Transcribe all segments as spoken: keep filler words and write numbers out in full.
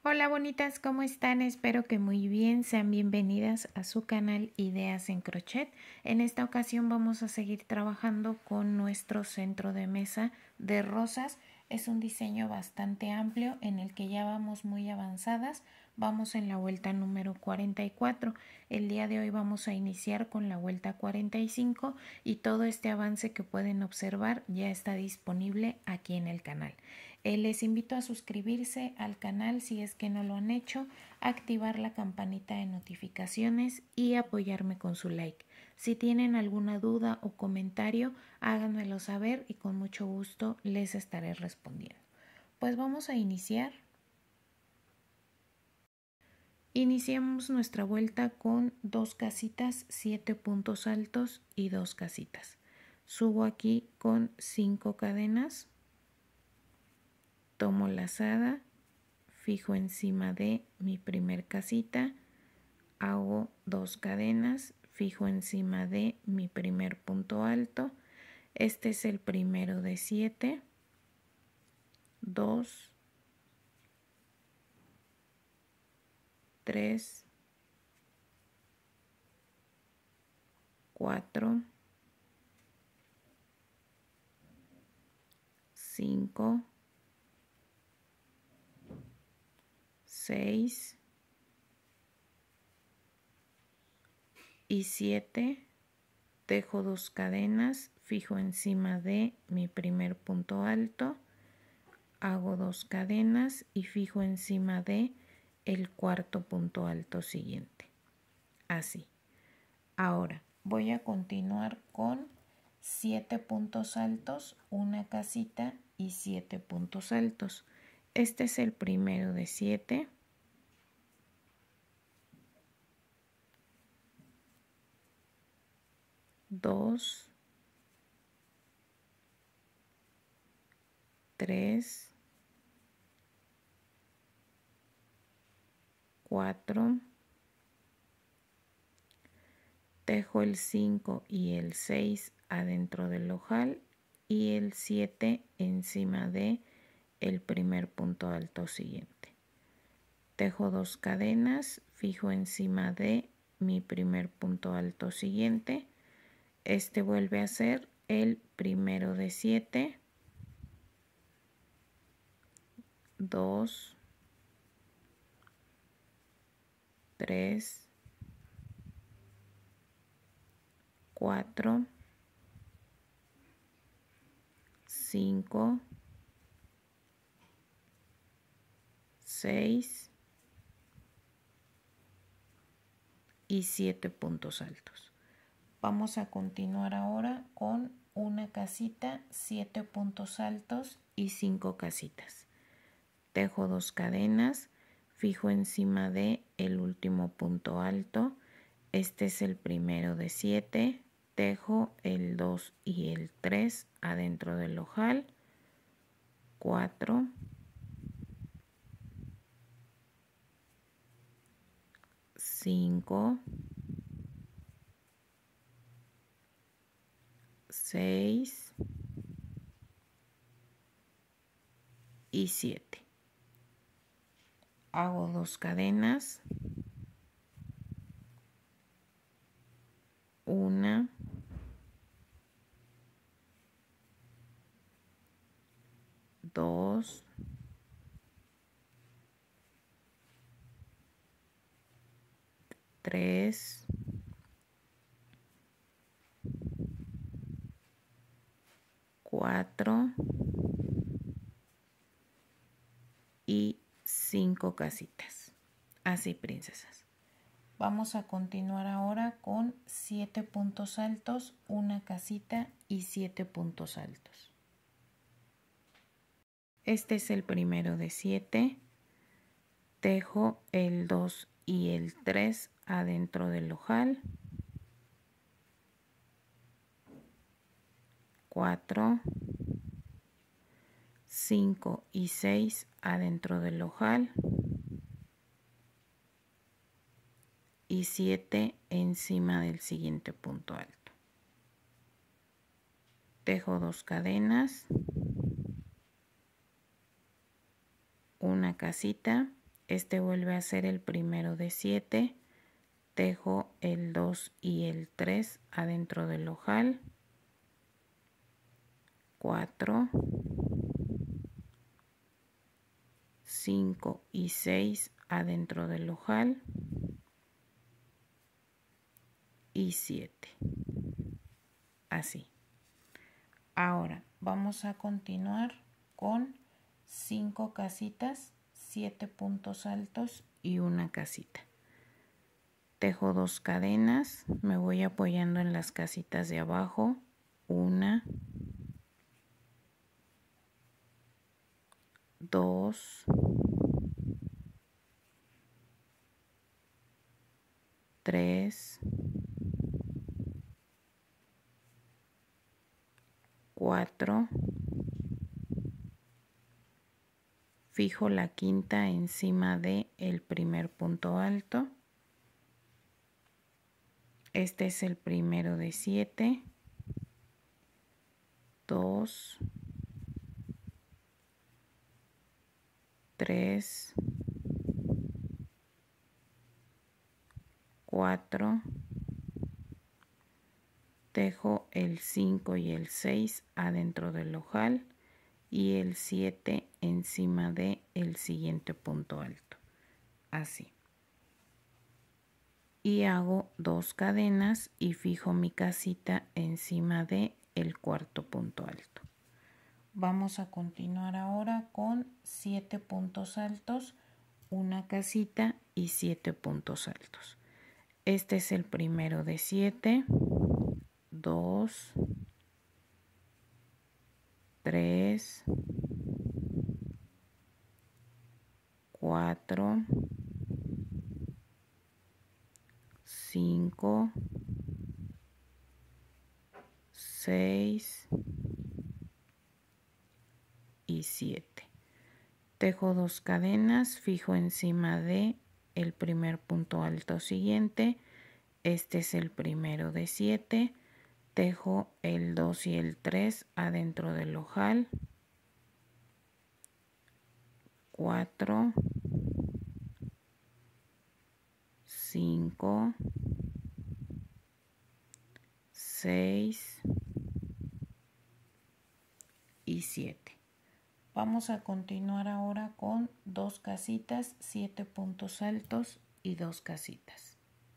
Hola bonitas, ¿cómo están? Espero que muy bien. Sean bienvenidas a su canal Ideas en Crochet. En esta ocasión vamos a seguir trabajando con nuestro centro de mesa de rosas. Es un diseño bastante amplio en el que ya vamos muy avanzadas. Vamos en la vuelta número cuarenta y cuatro. El día de hoy vamos a iniciar con la vuelta cuarenta y cinco y todo este avance que pueden observar ya está disponible aquí en el canal. Eh, les invito a suscribirse al canal si es que no lo han hecho, activar la campanita de notificaciones y apoyarme con su like. Si tienen alguna duda o comentario, háganmelo saber y con mucho gusto les estaré respondiendo. Pues vamos a iniciar. Iniciamos nuestra vuelta con dos casitas, siete puntos altos y dos casitas. Subo aquí con cinco cadenas. Tomo lazada, fijo encima de mi primer casita, hago dos cadenas, fijo encima de mi primer punto alto. Este es el primero de siete, dos, tres, cuatro, cinco, seis y siete. Dejo dos cadenas, fijo encima de mi primer punto alto, hago dos cadenas y fijo encima de el cuarto punto alto siguiente. Así. Ahora voy a continuar con siete puntos altos, una casita y siete puntos altos. Este es el primero de siete. dos, tres, cuatro, tejo el cinco y el seis adentro del ojal y el siete encima de el primer punto alto siguiente. Tejo dos cadenas, fijo encima de mi primer punto alto siguiente. Este vuelve a ser el primero de siete, dos, tres, cuatro, cinco, seis y siete puntos altos. Vamos a continuar ahora con una casita, siete puntos altos y cinco casitas. Tejo dos cadenas, fijo encima de el último punto alto. Este es el primero de siete. Tejo el dos y el tres adentro del ojal. cuatro, cinco, seis y siete. Hago dos cadenas, una, dos, tres, cuatro y cinco casitas. Así, princesas. Vamos a continuar ahora con siete puntos altos, una casita y siete puntos altos. Este es el primero de siete. Tejo el dos y el tres adentro del ojal. cuatro, cinco y seis adentro del ojal. Y siete encima del siguiente punto alto. Tejo dos cadenas, una casita. este vuelve a ser el primero de siete, tejo el dos y el tres adentro del ojal, cuatro, cinco y seis adentro del ojal y siete, así. Ahora vamos a continuar con cinco casitas, siete puntos altos y una casita. Tejo dos cadenas, me voy apoyando en las casitas de abajo, una, dos, tres, cuatro, fijo la quinta encima de el primer punto alto. Este es el primero de siete, dos, tres, cuatro, tejo el cinco y el seis adentro del ojal y el siete encima de el siguiente punto alto, así. Y hago dos cadenas y fijo mi casita encima de el cuarto punto alto. Vamos a continuar ahora con siete puntos altos, una casita y siete puntos altos. Este es el primero de siete, dos, tres, cuatro, cinco, seis y siete. Tejo dos cadenas, fijo encima de el primer punto alto siguiente. Este es el primero de siete. Tejo el dos y el tres adentro del ojal, cuatro, cinco, seis y siete. Vamos a continuar ahora con dos casitas, siete puntos altos y dos casitas.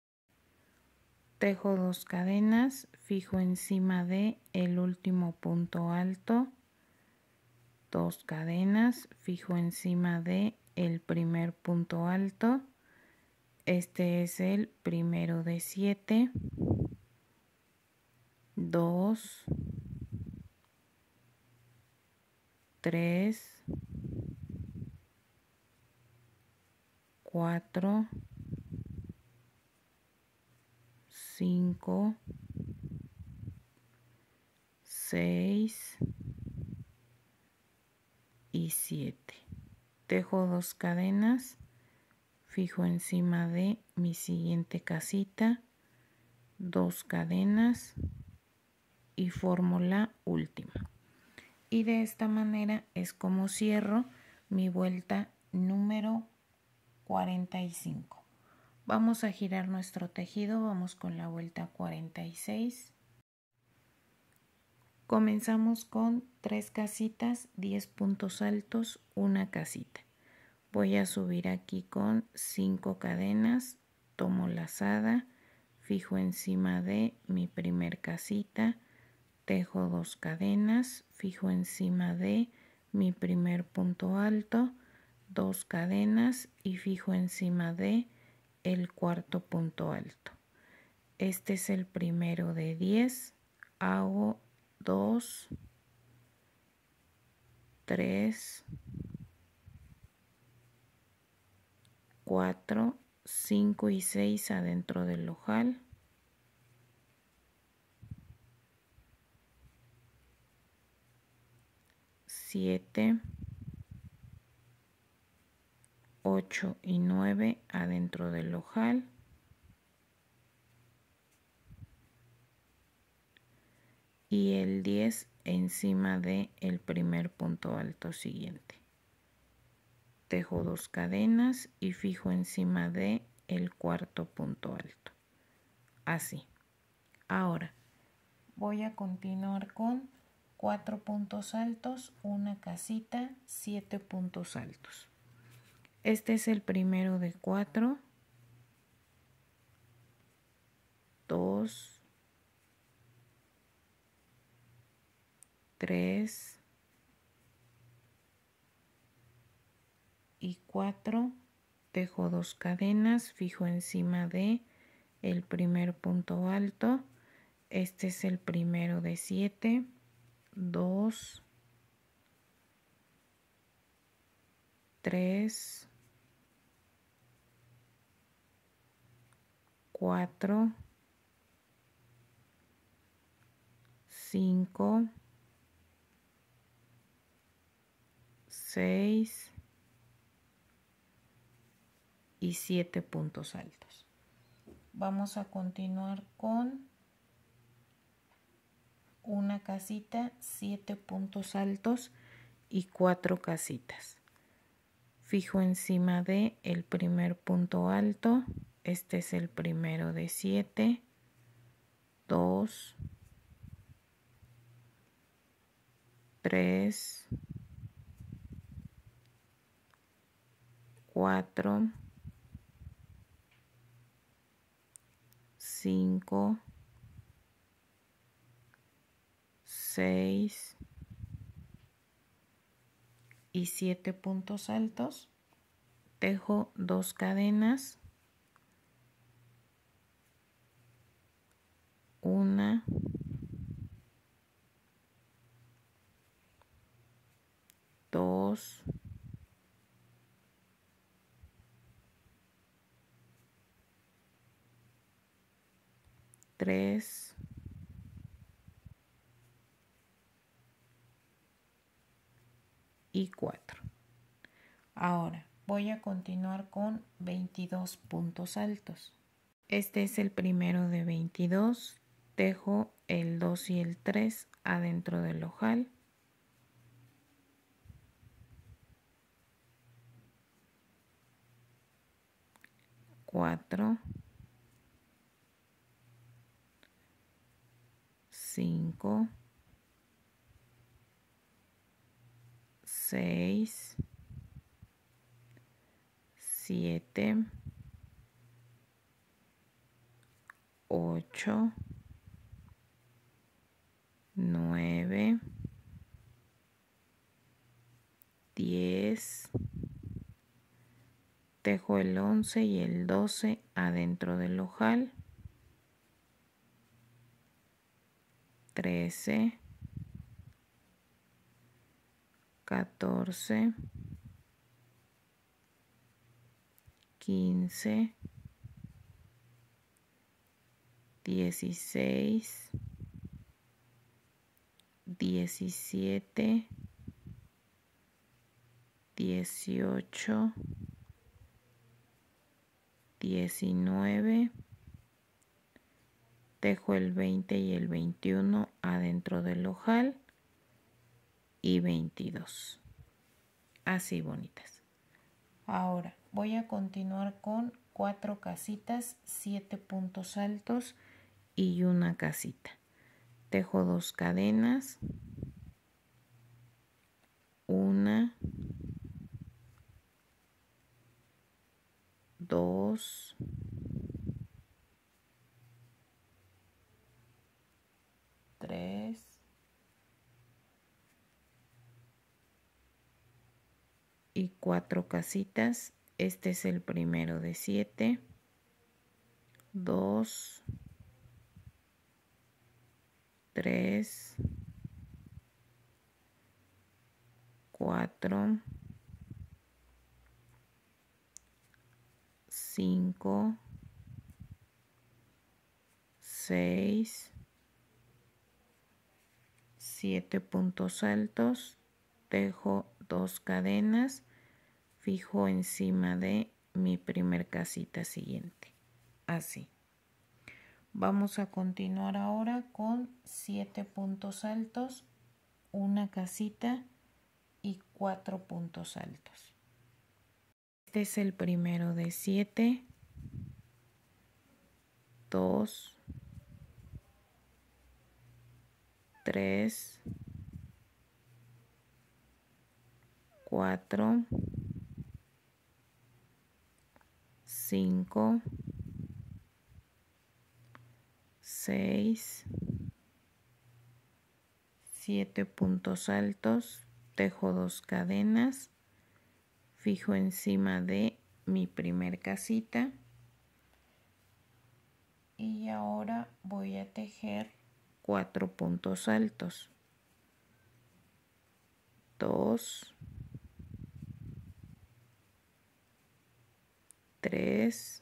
Tejo dos cadenas, fijo encima de el último punto alto, dos cadenas, fijo encima de el primer punto alto. Este es el primero de siete, dos, tres, cuatro, cinco, seis y siete. Tejo dos cadenas, fijo encima de mi siguiente casita, dos cadenas y formo la última. Y de esta manera es como cierro mi vuelta número cuarenta y cinco. Vamos a girar nuestro tejido, vamos con la vuelta cuarenta y seis. Comenzamos con tres casitas, diez puntos altos, una casita. Voy a subir aquí con cinco cadenas, tomo lazada, fijo encima de mi primer casita, tejo dos cadenas, fijo encima de mi primer punto alto, dos cadenas y fijo encima de el cuarto punto alto. Este es el primero de diez, hago dos, tres, cuatro, cinco y seis adentro del ojal, siete, ocho y nueve adentro del ojal, y el diez encima de el primer punto alto siguiente. tejo dos cadenas y fijo encima de el cuarto punto alto, así. Ahora voy a continuar con cuatro puntos altos, una casita, siete puntos altos. Este es el primero de cuatro, dos, tres y cuatro. Tejo dos cadenas, fijo encima de el primer punto alto. Este es el primero de siete, dos, tres, cuatro, cinco, seis y siete puntos altos. Vamos a continuar con una casita, siete puntos altos y cuatro casitas. Fijo encima de el primer punto alto. Este es el primero de siete, dos, tres, cuatro, cinco, seis y siete puntos altos. Tejo dos cadenas, una, dos, tres, y cuatro. Ahora voy a continuar con veintidós puntos altos. Este es el primero de veintidós. Tejo el dos y el tres adentro del ojal. cuatro, cinco, seis, siete, ocho, nueve, diez. Tejo el once y el doce adentro del ojal. trece, catorce, quince, dieciséis, diecisiete, dieciocho, diecinueve. Tejo el veinte y el veintiuno adentro del ojal y veintidós. Así bonitas. Ahora voy a continuar con cuatro casitas, siete puntos altos y una casita. Tejo dos cadenas, una, dos, tres, y cuatro casitas. Este es el primero de siete, dos, tres, cuatro, cinco, seis, siete puntos altos. Tejo dos cadenas, fijo encima de mi primer casita siguiente, así. Vamos a continuar ahora con siete puntos altos, una casita y cuatro puntos altos. Este es el primero de siete, dos, tres, cuatro, cinco, seis, siete puntos altos, tejo dos cadenas, fijo encima de mi primer casita y ahora voy a tejer cuatro puntos altos, dos, tres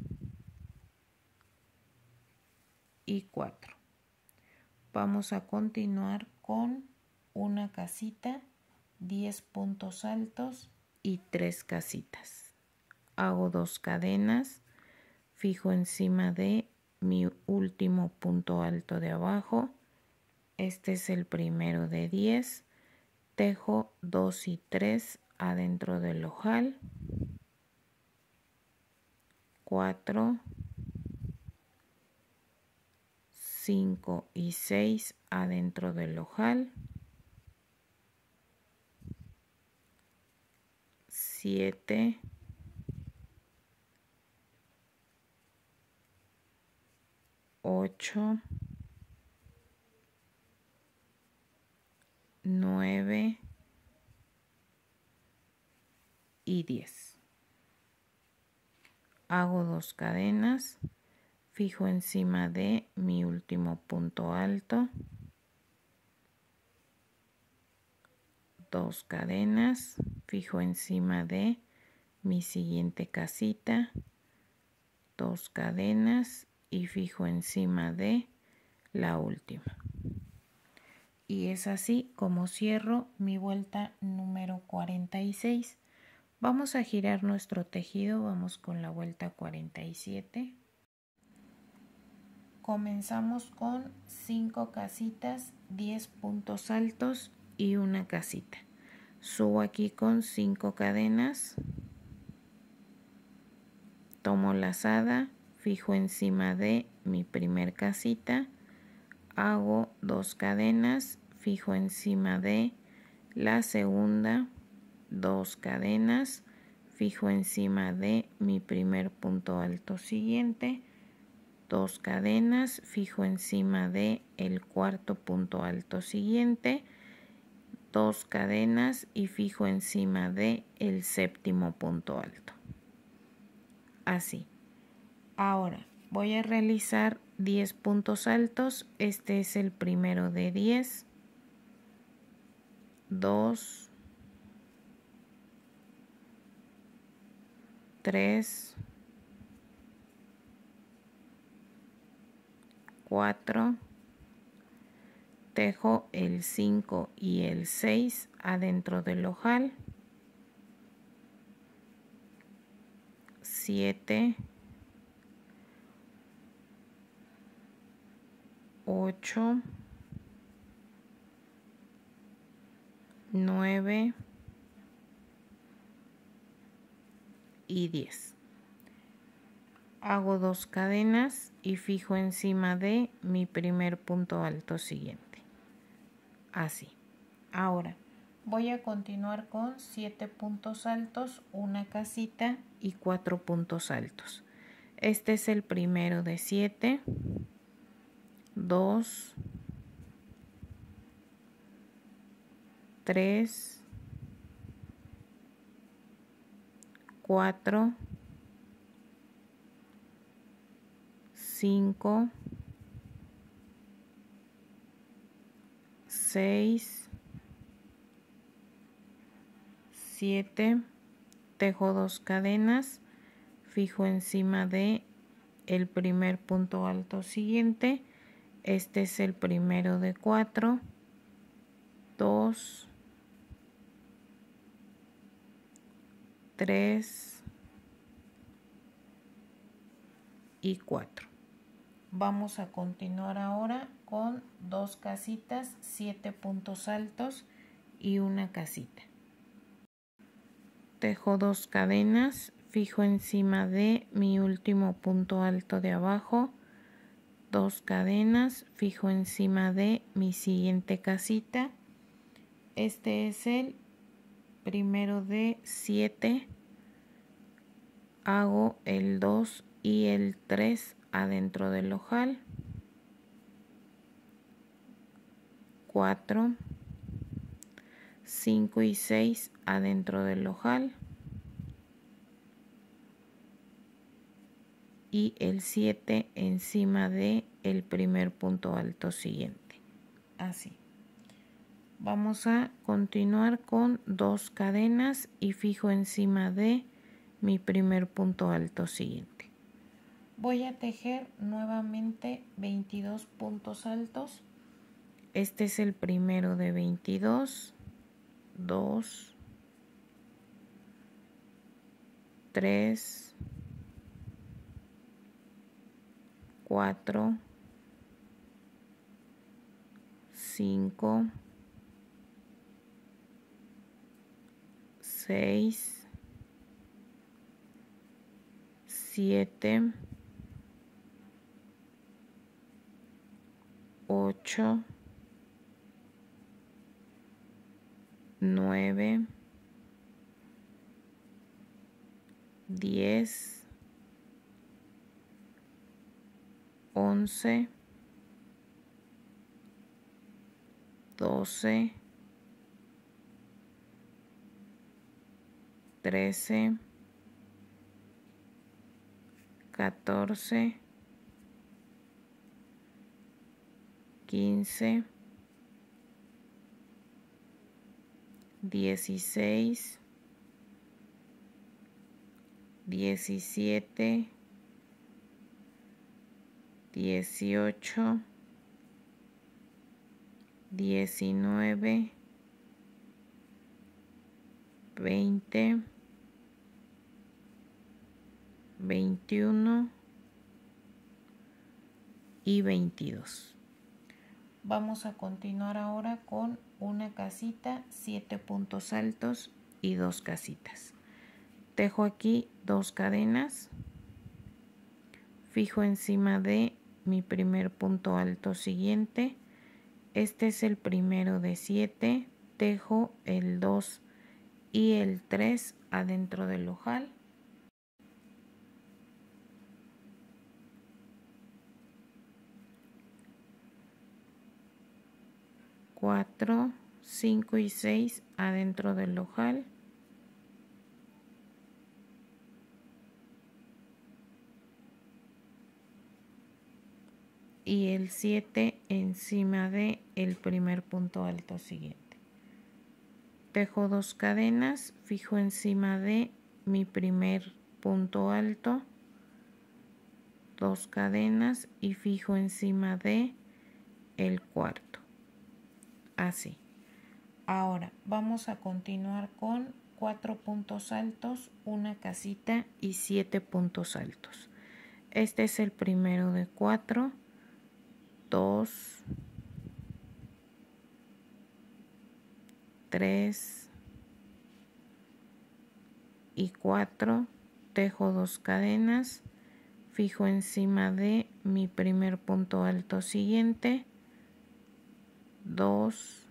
y cuatro. Vamos a continuar con una casita, diez puntos altos y tres casitas. Hago dos cadenas, fijo encima de mi último punto alto de abajo. Este es el primero de diez. Tejo dos y tres adentro del ojal, cuatro, cinco y seis adentro del ojal, siete, ocho, nueve y diez. Hago dos cadenas, fijo encima de mi último punto alto, dos cadenas, fijo encima de mi siguiente casita, dos cadenas y fijo encima de la última. Y es así como cierro mi vuelta número cuarenta y seis. Vamos a girar nuestro tejido, vamos con la vuelta cuarenta y siete. Comenzamos con cinco casitas, diez puntos altos y una casita. Subo aquí con cinco cadenas, tomo lazada, fijo encima de mi primer casita, hago dos cadenas, fijo encima de la segunda, dos cadenas, fijo encima de mi primer punto alto siguiente, dos cadenas, fijo encima de el cuarto punto alto siguiente, dos cadenas y fijo encima de el séptimo punto alto. Así. Ahora voy a realizar diez puntos altos. Este es el primero de diez, dos, tres, cuatro, tejo el cinco y el seis adentro del ojal, siete, ocho, nueve y diez. Hago dos cadenas y fijo encima de mi primer punto alto siguiente. Así. Ahora voy a continuar con siete puntos altos, una casita y cuatro puntos altos. Este es el primero de siete, dos, tres, cuatro, cinco, seis, siete, tejo dos cadenas, fijo encima de el primer punto alto siguiente. Este es el primero de cuatro, dos, tres y cuatro. Vamos a continuar ahora con dos casitas, siete puntos altos y una casita. tejo dos cadenas, fijo encima de mi último punto alto de abajo, dos cadenas, fijo encima de mi siguiente casita. Este es el primero de siete, hago el dos y el tres adentro del ojal, cuatro, cinco y seis adentro del ojal y el siete encima de el primer punto alto siguiente. Así. Vamos a continuar con dos cadenas y fijo encima de mi primer punto alto siguiente. Voy a tejer nuevamente veintidós puntos altos. Este es el primero de veintidós, dos, tres, cuatro, cinco, seis, siete, ocho, nueve, diez, once, doce, trece, catorce, quince, dieciséis, diecisiete, dieciocho, diecinueve, veinte, veintiuno y veintidós. Vamos a continuar ahora con una casita, siete puntos altos y dos casitas. Tejo aquí dos cadenas, fijo encima de mi primer punto alto siguiente. Este es el primero de siete, tejo el dos y el tres adentro del ojal, cuatro, cinco y seis adentro del ojal, y el siete encima de el primer punto alto siguiente. Tejo dos cadenas, fijo encima de mi primer punto alto, dos cadenas y fijo encima de el cuarto. Así. Ahora vamos a continuar con cuatro puntos altos, una casita y siete puntos altos. Este es el primero de cuatro, dos, tres y cuatro. Tejo dos cadenas, fijo encima de mi primer punto alto siguiente, dos,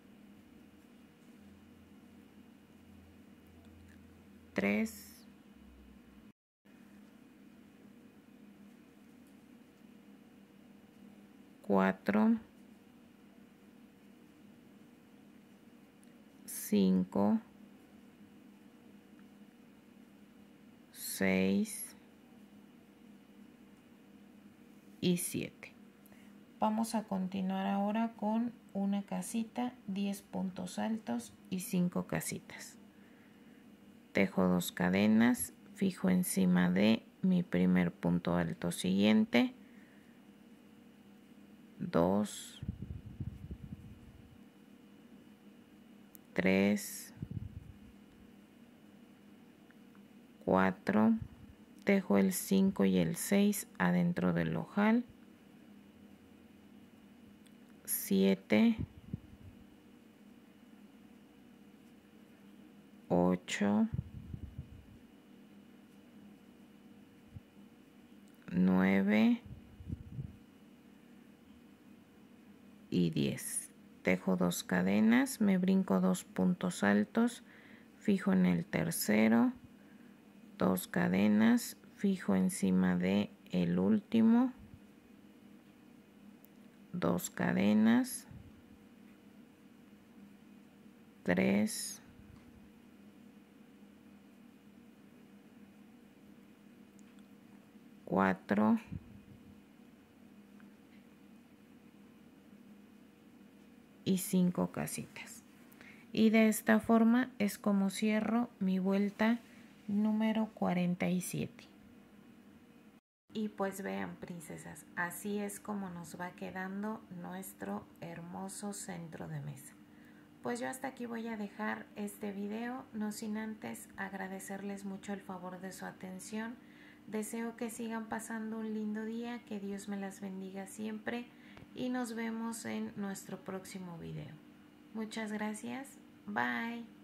tres, cuatro, cinco, seis y siete. Vamos a continuar ahora con una casita, diez puntos altos y cinco casitas. Tejo dos cadenas, fijo encima de mi primer punto alto siguiente, dos, tres, cuatro, tejo el cinco y el seis adentro del ojal, siete, ocho, nueve y diez. Tejo dos cadenas, me brinco dos puntos altos, fijo en el tercero, dos cadenas, fijo encima de el último, dos cadenas, tres, cuatro, y cinco casitas. Y de esta forma es como cierro mi vuelta número cuarenta y siete. Y pues vean, princesas, así es como nos va quedando nuestro hermoso centro de mesa. Pues yo hasta aquí voy a dejar este video, no sin antes agradecerles mucho el favor de su atención. Deseo que sigan pasando un lindo día, que Dios me las bendiga siempre y nos vemos en nuestro próximo video. Muchas gracias, bye.